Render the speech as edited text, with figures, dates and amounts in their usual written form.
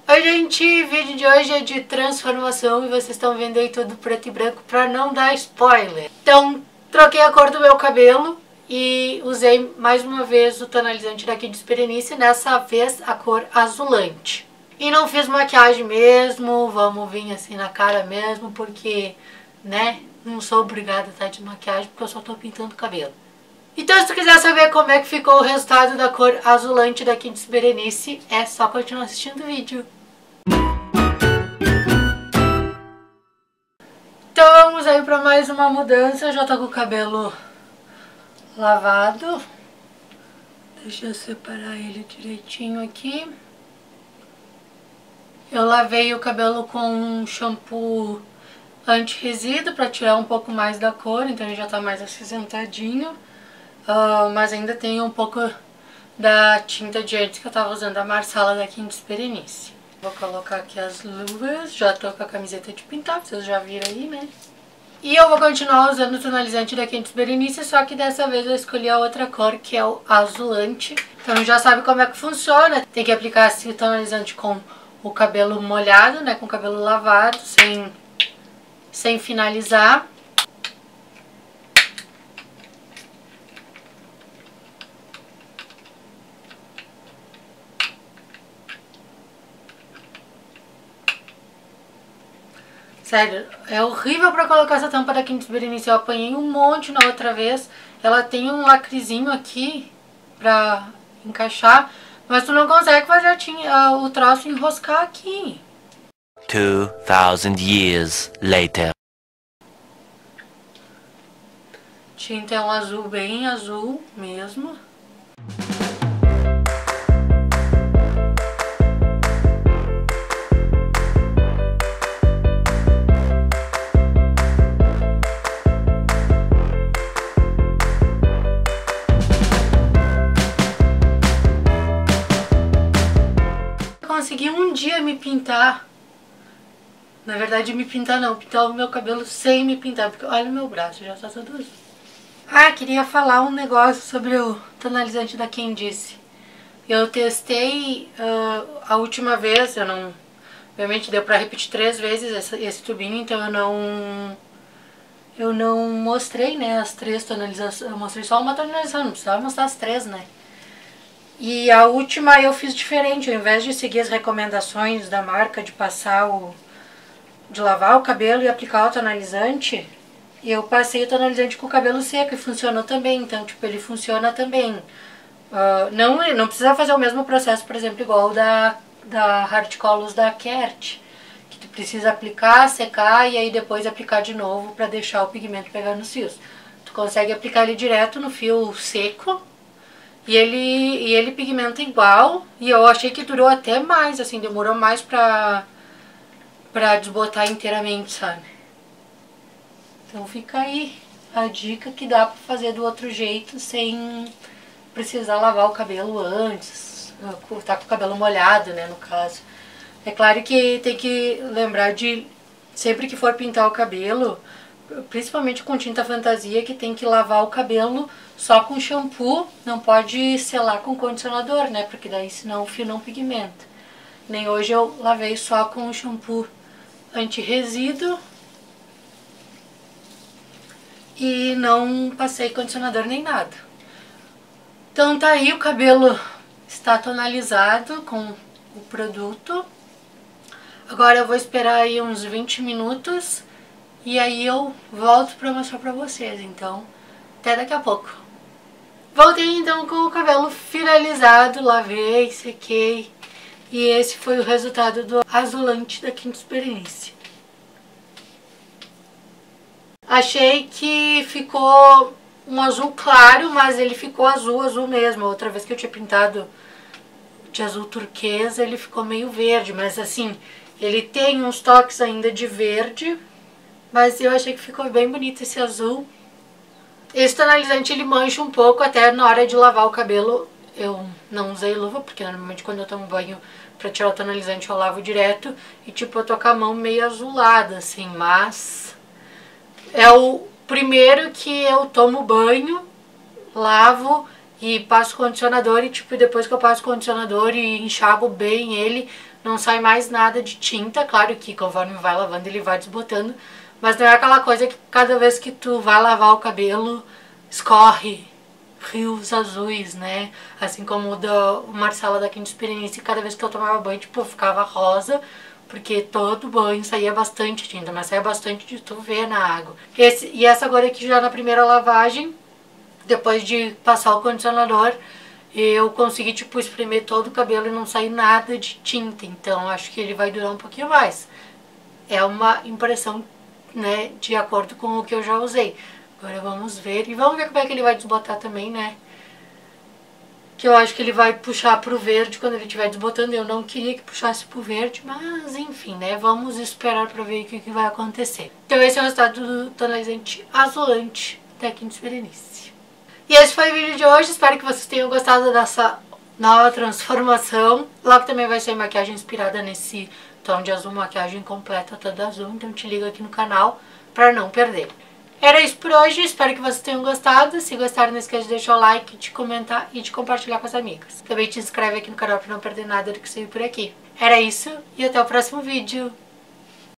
Oi gente, o vídeo de hoje é de transformação e vocês estão vendo aí tudo preto e branco pra não dar spoiler. Então, troquei a cor do meu cabelo e usei mais uma vez o tonalizante da Kids Berenice, nessa vez a cor azulante. E não fiz maquiagem mesmo, vamos vir assim na cara mesmo, porque, né, não sou obrigada a estar de maquiagem porque eu só tô pintando o cabelo. Então, se tu quiser saber como é que ficou o resultado da cor azulante da Kids Berenice, é só continuar assistindo o vídeo. Então vamos aí para mais uma mudança. Eu já tô com o cabelo lavado. Deixa eu separar ele direitinho aqui. Eu lavei o cabelo com um shampoo anti-resíduo para tirar um pouco mais da cor, então ele já tá mais acinzentadinho. Mas ainda tem um pouco da tinta de antes que eu tava usando, a Marsala da Kids Berenice. Vou colocar aqui as luvas, já tô com a camiseta de pintar, vocês já viram aí, né? E eu vou continuar usando o tonalizante da Kids Berenice, só que dessa vez eu escolhi a outra cor, que é o azulante. Então já sabe como é que funciona. Tem que aplicar esse tonalizante com o cabelo molhado, né? Com o cabelo lavado, sem finalizar. Sério, é horrível pra colocar essa tampa da Kids Berenice. Eu apanhei um monte na outra vez. Ela tem um lacrezinho aqui pra encaixar, mas tu não consegue fazer o troço enroscar aqui. 2000 years later. Tinta é um azul bem azul mesmo. Consegui um dia me pintar, na verdade me pintar não, pintar o meu cabelo sem me pintar, porque olha o meu braço, já tá todo azul. Queria falar um negócio sobre o tonalizante da Candice. Eu testei a última vez, obviamente deu pra repetir 3 vezes esse tubinho, então eu não mostrei, né, as 3 tonalizações, eu mostrei só uma tonalização, não precisava mostrar as 3, né. E a última eu fiz diferente, ao invés de seguir as recomendações da marca de lavar o cabelo e aplicar o tonalizante, eu passei o tonalizante com o cabelo seco e funcionou também, então tipo, ele funciona também. Não precisa fazer o mesmo processo, por exemplo, igual da Hard Colors da Kert, que tu precisa aplicar, secar e aí depois aplicar de novo para deixar o pigmento pegar nos fios. Tu consegue aplicar ele direto no fio seco. E ele pigmenta igual, e eu achei que durou até mais, assim, demorou mais pra desbotar inteiramente, sabe? Então fica aí a dica que dá pra fazer do outro jeito, sem precisar lavar o cabelo antes, tá com o cabelo molhado, né, no caso. É claro que tem que lembrar de, sempre que for pintar o cabelo, principalmente com tinta fantasia, que tem que lavar o cabelo só com shampoo, não pode selar com condicionador, né, porque daí senão o fio não pigmenta. Nem hoje eu lavei só com shampoo anti-resíduo e não passei condicionador nem nada. Então tá aí, o cabelo está tonalizado com o produto. Agora eu vou esperar aí uns 20 minutos e aí eu volto pra mostrar pra vocês, então até daqui a pouco. Voltei então com o cabelo finalizado, lavei, sequei e esse foi o resultado do azulante da Kids Berenice. Achei que ficou um azul claro, mas ele ficou azul, azul mesmo. Outra vez que eu tinha pintado de azul turquesa, ele ficou meio verde, mas assim, ele tem uns toques ainda de verde. Mas eu achei que ficou bem bonito esse azul. Esse tonalizante ele mancha um pouco, até na hora de lavar o cabelo eu não usei luva, porque normalmente quando eu tomo banho pra tirar o tonalizante eu lavo direto. E tipo, eu tô com a mão meio azulada assim, mas é o primeiro que eu tomo banho, lavo e passo condicionador. E tipo, depois que eu passo condicionador e enxago bem ele, não sai mais nada de tinta. Claro que conforme vai lavando ele vai desbotando, mas não é aquela coisa que cada vez que tu vai lavar o cabelo escorre rios azuis, né? Assim como o Marcela da Quinta Experiência, cada vez que eu tomava banho, tipo, ficava rosa, porque todo banho saía bastante tinta, mas saía bastante de tu ver na água. E essa agora aqui já na primeira lavagem, depois de passar o condicionador, eu consegui, tipo, espremer todo o cabelo e não sair nada de tinta, então acho que ele vai durar um pouquinho mais. É uma impressão, né, de acordo com o que eu já usei. Agora vamos ver, e vamos ver como é que ele vai desbotar também, né? Que eu acho que ele vai puxar pro verde quando ele estiver desbotando. Eu não queria que puxasse pro verde, mas enfim, né? Vamos esperar pra ver o que vai acontecer. Então esse é o resultado do tonalizante azulante da Quinta Berenice. E esse foi o vídeo de hoje, espero que vocês tenham gostado dessa nova transformação. Logo também vai ser maquiagem inspirada nesse tom de azul, maquiagem completa toda azul, então te liga aqui no canal pra não perder. Era isso por hoje, espero que vocês tenham gostado. Se gostaram, não esqueça de deixar o like, de comentar e de compartilhar com as amigas. Também te inscreve aqui no canal para não perder nada do que saiu por aqui. Era isso e até o próximo vídeo.